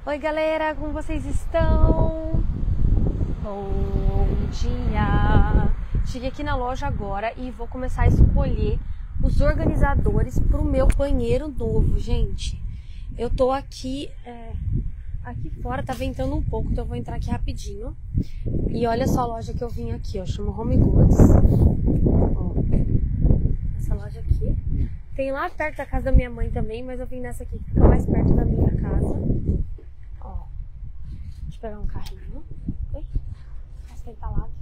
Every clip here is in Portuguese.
Oi galera, como vocês estão? Bom dia! Cheguei aqui na loja agora e vou começar a escolher os organizadores para o meu banheiro novo, gente. Eu tô aqui, aqui fora, tá ventando um pouco, então eu vou entrar aqui rapidinho. E olha só a loja que eu vim aqui, ó, chama Home Goods. Ó, essa loja aqui. Tem lá perto da casa da minha mãe também, mas eu vim nessa aqui que fica mais perto da minha casa. Ó, deixa eu pegar um carrinho. Oi? Nossa, ele tá lá.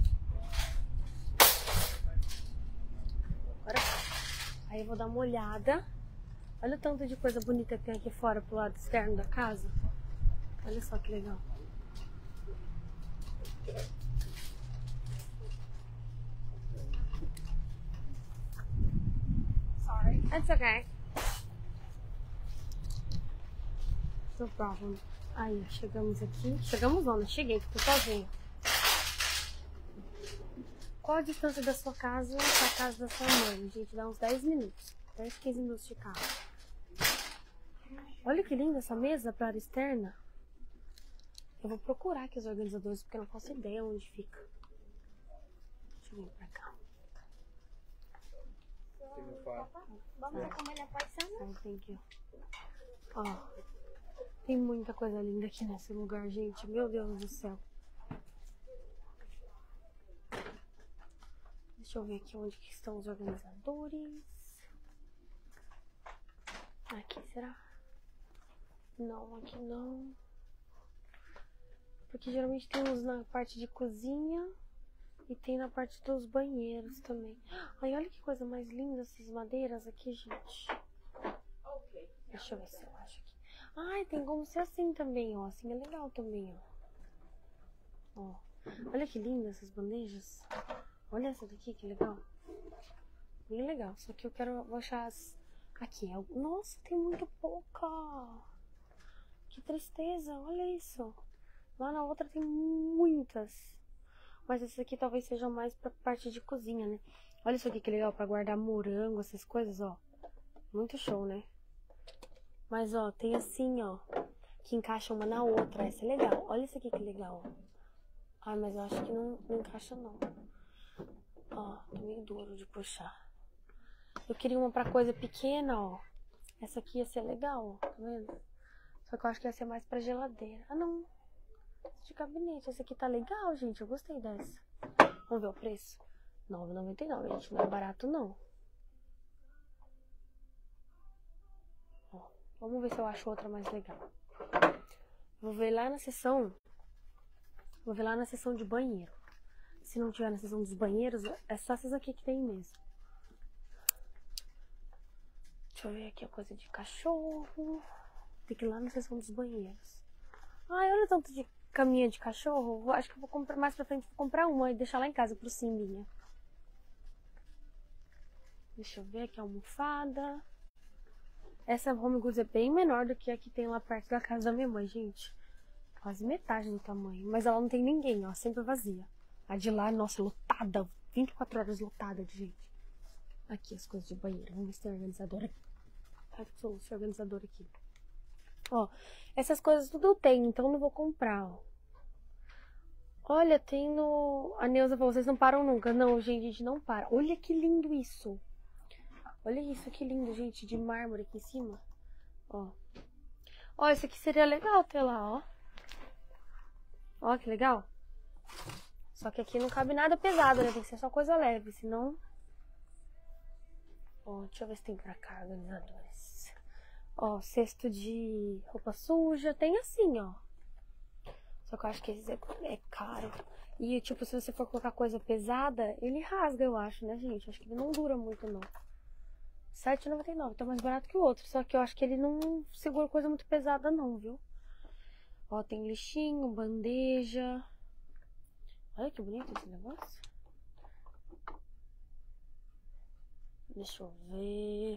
Agora aí eu vou dar uma olhada. Olha o tanto de coisa bonita que tem aqui fora pro lado externo da casa. Olha só que legal. Sorry. That's okay. No problem. Aí, chegamos aqui. Chegamos não, né? Cheguei, que tô sozinha. Qual a distância da sua casa pra casa da sua mãe? Gente, dá uns 10 minutos. 10, 15 minutos de carro. Olha que linda essa mesa para área externa. Eu vou procurar aqui os organizadores, porque eu não faço ideia onde fica. Deixa eu vir pra cá. Vamos a comer na paisana? Thank you. Ó, tem muita coisa linda aqui nesse lugar, gente. Meu Deus do céu. Deixa eu ver aqui onde que estão os organizadores. Aqui, será? Não, aqui não. Porque geralmente tem uns na parte de cozinha e tem na parte dos banheiros também. Ai, olha que coisa mais linda essas madeiras aqui, gente. Deixa eu ver se eu acho aqui. Ai, tem como ser assim também, ó. Assim é legal também, ó. Ó. Olha que linda essas bandejas. Olha essa daqui, que legal. Bem legal. Só que eu vou achar as... Aqui. Nossa, tem muito pouca. Que tristeza. Olha isso. Lá na outra tem muitas. Mas esse aqui talvez seja mais pra parte de cozinha, né? Olha isso aqui que legal. Pra guardar morango, essas coisas, ó. Muito show, né? Mas, ó, tem assim, ó. Que encaixa uma na outra. Essa é legal. Olha isso aqui que legal, ó. Ai, mas eu acho que não encaixa, não. Ó, tá meio duro de puxar. Eu queria uma pra coisa pequena, ó. Essa aqui ia ser legal, ó. Tá vendo? Só que eu acho que ia ser mais pra geladeira. Ah, não. De gabinete. Essa aqui tá legal, gente. Eu gostei dessa. Vamos ver o preço? R$ 9,99, gente. Não é barato, não. Ó, vamos ver se eu acho outra mais legal. Vou ver lá na seção. Vou ver lá na seção de banheiro. Se não tiver na seção dos banheiros, é só essas aqui que tem mesmo. Deixa eu ver aqui a coisa de cachorro. Tem que ir lá na seção dos banheiros. Ai, olha o tanto de caminha de cachorro. Acho que eu vou comprar mais pra frente. Vou comprar uma e deixar lá em casa pro Simbinha. Deixa eu ver aqui a almofada. Essa Home Goods é bem menor do que a que tem lá perto da casa da minha mãe, gente. Quase metade do tamanho. Mas ela não tem ninguém, ó. Sempre vazia. A de lá, nossa, lotada. 24 horas lotada de gente. Aqui as coisas de banheiro. Vamos ver se tem organizador aqui. Ai, esse organizador aqui. Ó, essas coisas tudo tem, então não vou comprar, ó. Olha, tem no... A Neuza falou, vocês não param nunca. Não, gente, a gente não para. Olha que lindo isso. Olha isso, que lindo, gente, de mármore aqui em cima. Ó. Ó, esse aqui seria legal ter lá, ó. Ó, que legal. Só que aqui não cabe nada pesado, né? Tem que ser só coisa leve, senão... Ó, deixa eu ver se tem pra cá organizadores. Ó, cesto de roupa suja. Tem assim, ó. Só que eu acho que esse é caro. E, tipo, se você for colocar coisa pesada, ele rasga, eu acho, né, gente? Acho que ele não dura muito, não. R$ 7,99. Tá mais barato que o outro. Só que eu acho que ele não segura coisa muito pesada, não, viu? Ó, tem lixinho, bandeja. Olha que bonito esse negócio. Deixa eu ver.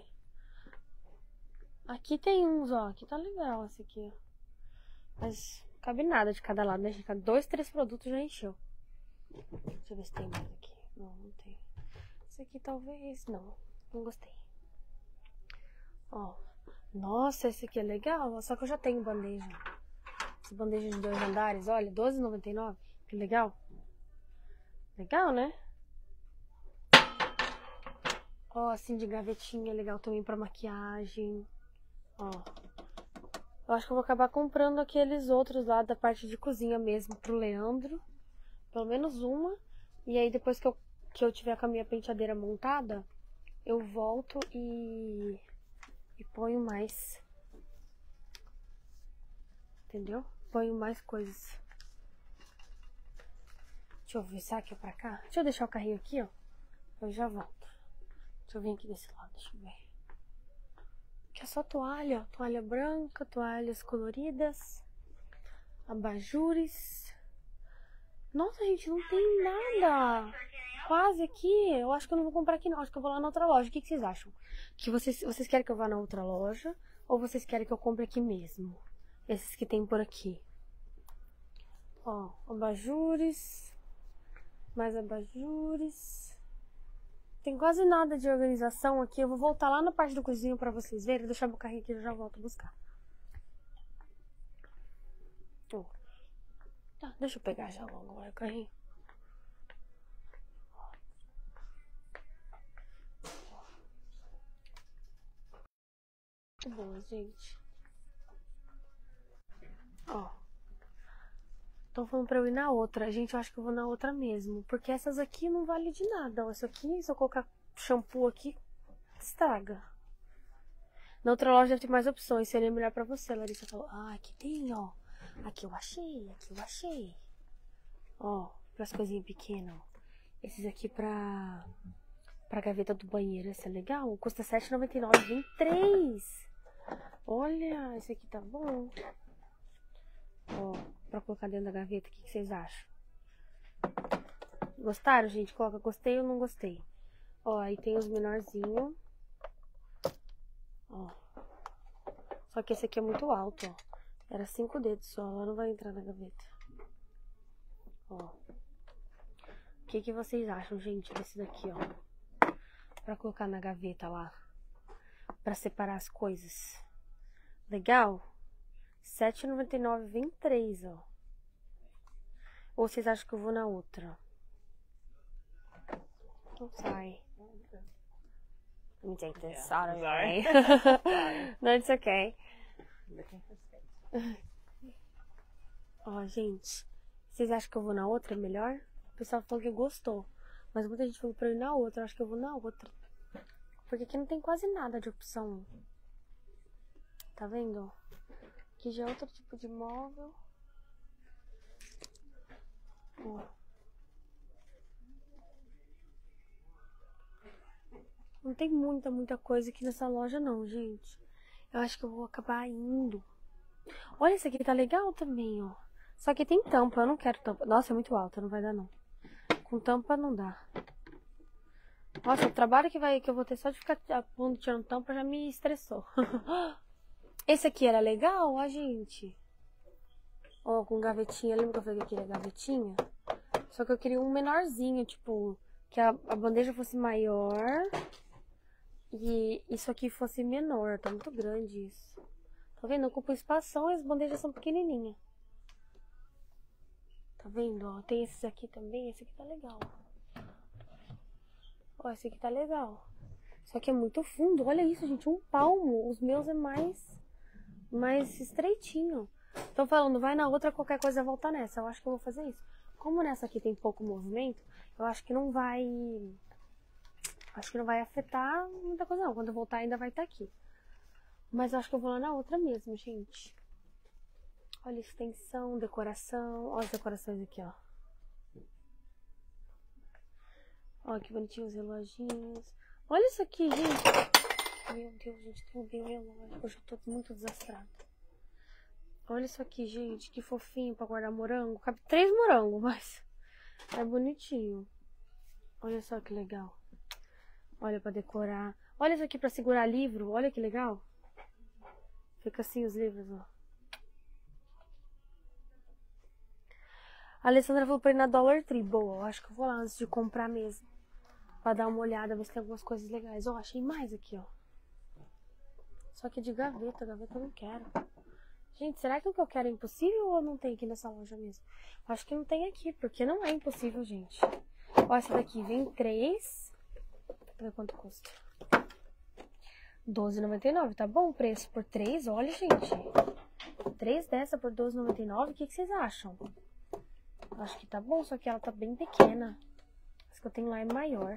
Aqui tem uns, ó. Aqui tá legal esse aqui, ó. Mas não cabe nada de cada lado, né? Gente, 2, 3 produtos já encheu. Deixa eu ver se tem mais aqui. Não, não tem. Esse aqui talvez... Não gostei. Ó. Nossa, esse aqui é legal. Só que eu já tenho bandeja. Essa bandeja de 2 andares, olha, R$12,99. Que legal. Legal, né? Ó, assim de gavetinha, legal também pra maquiagem. Ó. Eu acho que eu vou acabar comprando aqueles outros lá da parte de cozinha mesmo pro Leandro. Pelo menos uma. E aí depois que eu tiver com a minha penteadeira montada, eu volto e ponho mais. Entendeu? Ponho mais coisas. Deixa eu ver, será que é pra cá? Deixa eu deixar o carrinho aqui, ó. Eu já volto. Deixa eu vir aqui desse lado, deixa eu ver. Aqui é só toalha, ó. Toalha branca, toalhas coloridas, abajures. Nossa, gente, não tem nada quase aqui. Eu acho que eu não vou comprar aqui não, acho que eu vou lá na outra loja. O que vocês acham? Que vocês querem que eu vá na outra loja ou vocês querem que eu compre aqui mesmo? Esses que tem por aqui. Ó, abajures. Mais abajures. Tem quase nada de organização aqui. Eu vou voltar lá na parte do cozinho pra vocês verem. Vou deixar meu carrinho aqui e eu já volto buscar. Ó. Tá, deixa eu pegar já logo agora o carrinho. Muito bom, gente. Ó. Estão falando pra eu ir na outra. Gente, eu acho que eu vou na outra mesmo. Porque essas aqui não valem de nada. Ó, isso aqui, se eu colocar shampoo aqui, estraga. Na outra loja deve ter mais opções. Seria melhor pra você. A Larissa falou, ah, aqui tem, ó. Aqui eu achei, aqui eu achei. Ó, pras coisinhas pequenas, ó. Esses aqui pra gaveta do banheiro. Esse é legal. Custa R$7,99. Vem 3. Olha, esse aqui tá bom. Ó, pra colocar dentro da gaveta. O que vocês acham? Gostaram, gente? Coloca gostei ou não gostei. Ó, aí tem os menorzinhos. Ó. Só que esse aqui é muito alto, ó. Era 5 dedos só. Ela não vai entrar na gaveta. Ó. O que vocês acham, gente, desse daqui, ó? Pra colocar na gaveta lá. Pra separar as coisas. Legal? R$7,99 vem 3, ó. Ou vocês acham que eu vou na outra? Não sai. Let me take this. Sorry. No, it's okay. Ó, gente. Vocês acham que eu vou na outra melhor? O pessoal falou que gostou. Mas muita gente falou pra eu ir na outra. Eu acho que eu vou na outra. Porque aqui não tem quase nada de opção. Tá vendo? Aqui já é outro tipo de móvel. Ó. Não tem muita coisa aqui nessa loja não, gente. Eu acho que eu vou acabar indo. Olha, esse aqui tá legal também, ó. Só que tem tampa, eu não quero tampa. Nossa, é muito alta, não vai dar não. Com tampa não dá. Nossa, o trabalho que eu vou ter só de ficar tirando tampa já me estressou. Esse aqui era legal, ó, gente. Ó, com gavetinha. Lembra que eu falei que eu queria gavetinha? Só que eu queria um menorzinho, tipo, que a bandeja fosse maior e isso aqui fosse menor. Tá muito grande isso. Tá vendo? Ocupa espação e as bandejas são pequenininhas. Tá vendo? Ó, tem esses aqui também. Esse aqui tá legal. Ó, esse aqui tá legal. Só que é muito fundo. Olha isso, gente. Um palmo. Os meus é mais estreitinho. Tô falando, vai na outra, qualquer coisa volta nessa. Eu acho que eu vou fazer isso. Como nessa aqui tem pouco movimento, eu acho que não vai... Acho que não vai afetar muita coisa não. Quando eu voltar ainda vai estar aqui. Mas eu acho que eu vou lá na outra mesmo, gente. Olha, extensão, decoração. Olha as decorações aqui, ó. Olha que bonitinho os reloginhos. Olha isso aqui, gente. Meu Deus, gente, tem um relógio. Hoje eu tô muito desastrada. Olha isso aqui, gente. Que fofinho pra guardar morango. Cabe 3 morangos, mas é bonitinho. Olha só que legal. Olha pra decorar. Olha isso aqui pra segurar livro. Olha que legal. Fica assim os livros, ó. A Alessandra falou pra ir na Dollar Tree. Boa, eu acho que eu vou lá antes de comprar mesmo. Pra dar uma olhada, ver se tem algumas coisas legais. Ó, achei mais aqui, ó. Só que de gaveta. Gaveta eu não quero. Gente, será que o que eu quero é impossível ou não tem aqui nessa loja mesmo? Acho que não tem aqui, porque não é impossível, gente. Ó, essa daqui vem 3. Deixa eu ver quanto custa. R$12,99, tá bom o preço por 3? Olha, gente. 3 dessa por R$12,99, o que vocês acham? Acho que tá bom, só que ela tá bem pequena. Essa que eu tenho lá é maior.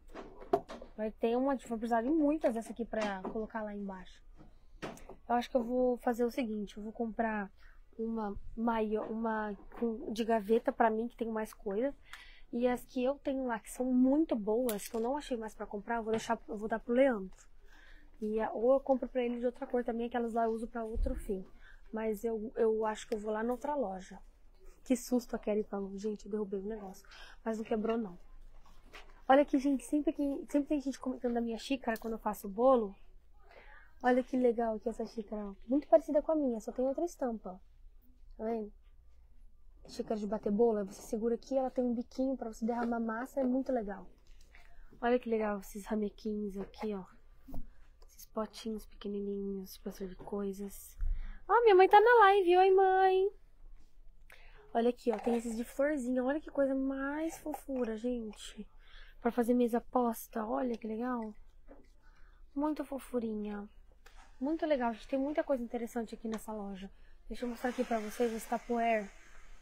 Vai ter uma, vou precisar de muitas dessa aqui pra colocar lá embaixo. Eu acho que eu vou fazer o seguinte, eu vou comprar uma maior, uma de gaveta pra mim, que tem mais coisa. E as que eu tenho lá, que são muito boas, que eu não achei mais pra comprar, eu vou dar pro Leandro. Ou eu compro pra ele de outra cor também, aquelas lá eu uso pra outro fim. Mas eu acho que eu vou lá na outra loja. Que susto a Kelly falou. Gente, eu derrubei o negócio. Mas não quebrou, não. Olha aqui, gente. Sempre tem gente comentando da minha xícara quando eu faço o bolo. Olha que legal aqui essa xícara. Muito parecida com a minha, só tem outra estampa. Tá vendo? Xícara de bater bolo. Você segura aqui, ela tem um biquinho pra você derramar massa. É muito legal. Olha que legal esses ramequinhos aqui, ó. Esses potinhos pequenininhos pra servir coisas. Ah, minha mãe tá na live. Oi, mãe. Olha aqui, ó. Tem esses de florzinha. Olha que coisa mais fofura, gente. Pra fazer mesa posta. Olha que legal. Muito fofurinha. Muito legal. A gente tem muita coisa interessante aqui nessa loja. Deixa eu mostrar aqui pra vocês as Tupperware.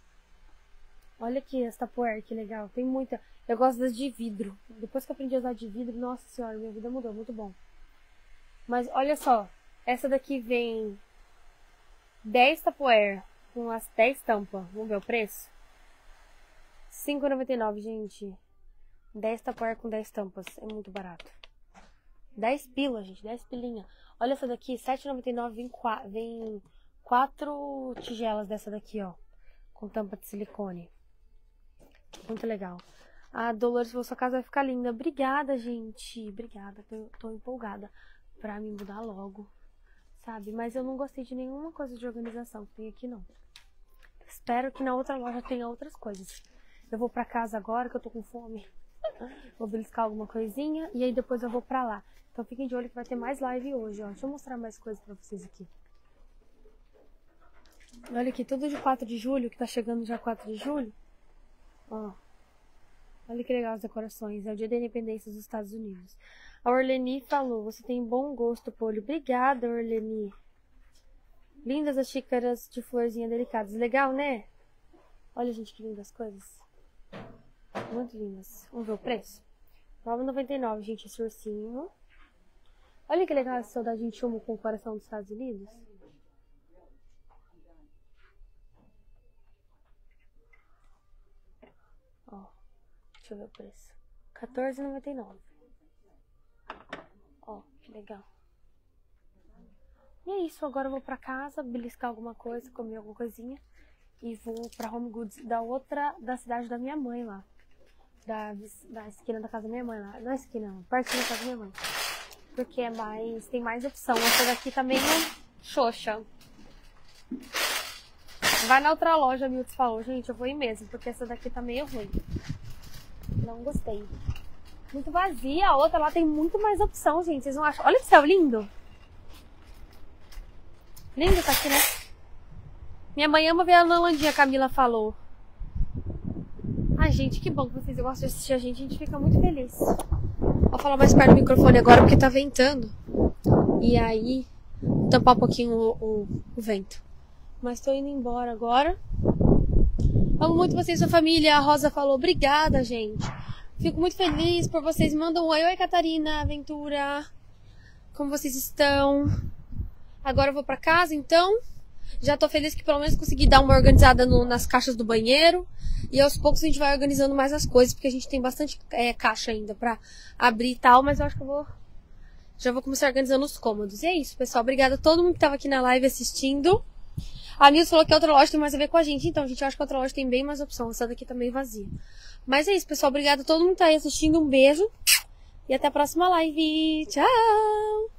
Olha aqui as Tupperware, que legal. Tem muita. Eu gosto das de vidro. Depois que eu aprendi a usar de vidro, nossa senhora, minha vida mudou. Muito bom. Mas olha só. Essa daqui vem 10 Tupperware com as 10 tampas. Vamos ver o preço? R$5,99, gente. 10 Tupperware com 10 tampas. É muito barato. 10 pila, gente. 10 pilinha. Olha essa daqui. R$7,99 vem 4 tigelas dessa daqui, ó. Com tampa de silicone. Muito legal. A Dolores falou, sua casa vai ficar linda. Obrigada, gente. Obrigada. Tô empolgada pra me mudar logo. Sabe? Mas eu não gostei de nenhuma coisa de organização que tem aqui, não. Espero que na outra loja tenha outras coisas. Eu vou pra casa agora, que eu tô com fome. Vou beliscar alguma coisinha e aí depois eu vou pra lá. Então fiquem de olho que vai ter mais live hoje, ó. Deixa eu mostrar mais coisas pra vocês aqui. Olha aqui, tudo de 4 de julho, que tá chegando já 4 de julho. Ó. Olha que legal as decorações. É o dia da independência dos Estados Unidos. A Orleni falou, você tem bom gosto, Polly. Obrigada, Orleni. Lindas as xícaras de florzinha delicadas. Legal, né? Olha, gente, que lindas coisas. Muito lindas. Vamos ver o preço? R$9,99, gente, esse ursinho. Olha que legal essa soldadinho de chumbo com o coração dos Estados Unidos. Ó, deixa eu ver o preço. R$14,99. Ó, que legal. E é isso, agora eu vou pra casa, beliscar alguma coisa, comer alguma coisinha. E vou pra Home Goods da cidade da minha mãe lá. Da esquina da casa da minha mãe lá. Não é esquina, não, pertinho da casa da minha mãe. Porque é tem mais opção. Essa daqui tá meio xoxa. Vai na outra loja, a Milton falou. Gente, eu vou ir mesmo, porque essa daqui tá meio ruim. Não gostei. Muito vazia. A outra lá tem muito mais opção, gente. Vocês não acham? Olha que céu lindo. Lindo tá aqui, né? Minha mãe ama ver a Lalandinha, a Camila falou. Ai, gente, que bom que vocês gostam de assistir a gente fica muito feliz. Vou falar mais perto do microfone agora, porque tá ventando. E aí, vou tampar um pouquinho o vento. Mas tô indo embora agora. Amo muito vocês e sua família. A Rosa falou, obrigada, gente. Fico muito feliz por vocês. Mandam um oi. Oi, Catarina, Aventura. Como vocês estão? Agora eu vou pra casa, então. Já tô feliz que pelo menos consegui dar uma organizada nas caixas do banheiro. E aos poucos a gente vai organizando mais as coisas, porque a gente tem bastante caixa ainda pra abrir e tal. Mas eu acho que já vou começar organizando os cômodos. E é isso, pessoal. Obrigada a todo mundo que tava aqui na live assistindo. A Nilce falou que a outra loja tem mais a ver com a gente. Então, gente, eu acho que a outra loja tem bem mais opção. Essa daqui tá meio vazia. Mas é isso, pessoal. Obrigada a todo mundo que tá aí assistindo. Um beijo. E até a próxima live. Tchau!